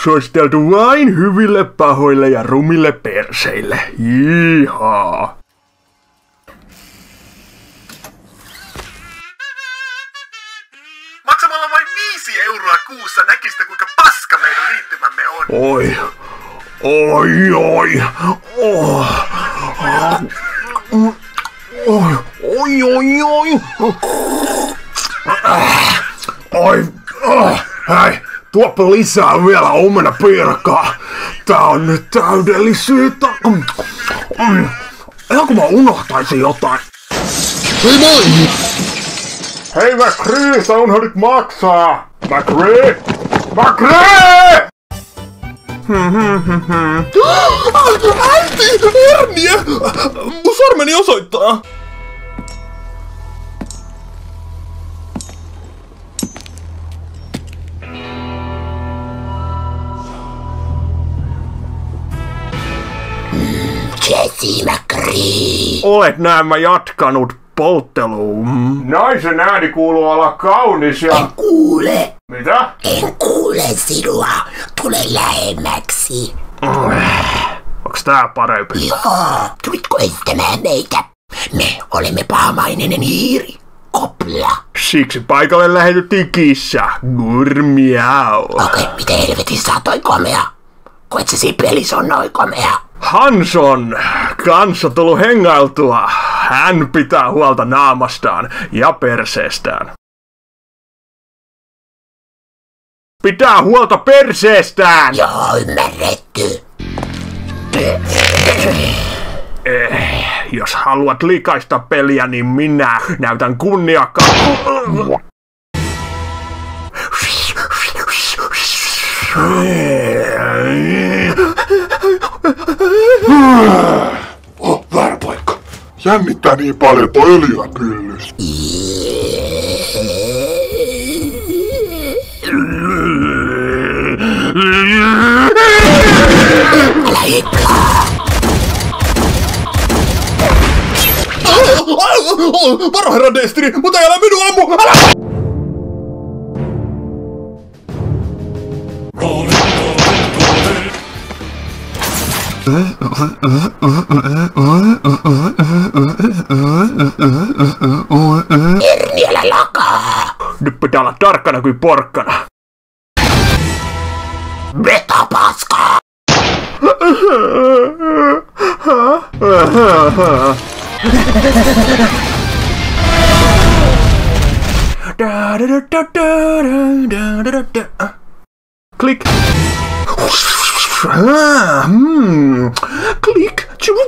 Suositeltu vain hyville, pahoille ja rumille perseille. Jihaa. Maksamalla vain 5 euroa kuussa näkistä kuinka paska meidän liittymämme on. Oi. Oi, oi. Oh. Oi, oi, oi, oi. Oi, hei, tuoppa lisää vielä omenapiirakkaa. Tää on nyt täydellisyyttä. Eikö mä unohtaisin jotain? Hei moi! Hei McCree, sä unohdit maksaa! McCree! McCree! Äiti! Herniä! Mun sormeni osoittaa! Jesse McCree. Olet näemmä jatkanut poltteluun. Naisen ääni kuuluu olla kaunis ja... En kuule. Mitä? En kuule sinua. Tule lähemmäksi. Onks tää parempi? Joo, tulitko estämään meitä? Me olemme pahamainen hiiri. Kopla. Siksi paikalle lähetettiin kissa. Gurmiau. Okei, miten helvetissä sä oot toi komea? Koet se Sipelis on noin komea? Hanson kanssa tullut hengailtua. Hän pitää huolta naamastaan ja perseestään. Pitää huolta perseestään! Joo, ymmärretty. Jos haluat likaista peliä, niin minä näytän kunniakkaan. Oh, väärä paikka. Jännittää niin paljon toi öljyäpyllys. Älä hiplaa. Varo herra Destiny, mutta älä minua ammu! Älä! Erni, älä lakaa. Nyt pitää olla tarkkana kuin porkkana. Veta paskaa. Klik. Klik.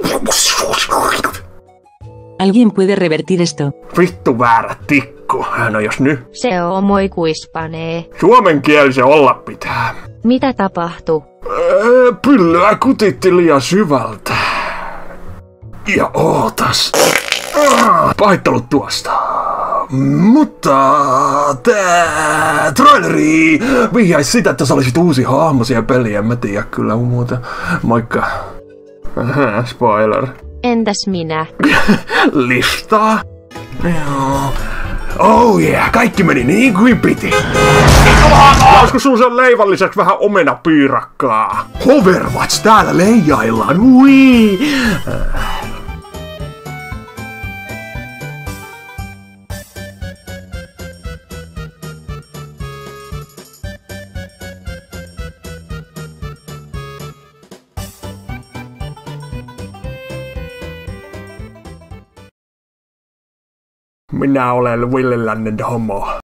¿Alguien puede revertir esto? Vittu väärä tikku. No jos nyt. Se on moikuispanee. Suomen se olla pitää. Mitä tapahtui? Pyllyä kutitti liian syvältä. Ja ootas. Pahoittelut tuosta. Mutta tää traileri vihjaisi sitä, että sä olisit uusi hahmo siihen peliin. En mä tiedä kyllä muuta. Moikka. Spoiler. Entäs minä? Listaa. Joo. Oh yeah, kaikki meni niin kuin piti. Olisiko sun sen leivän lisäksi vähän omenapiirakkaa? Hoverwatch, täällä leijaillaan. Ui. Minä olen Willy Lännen homo.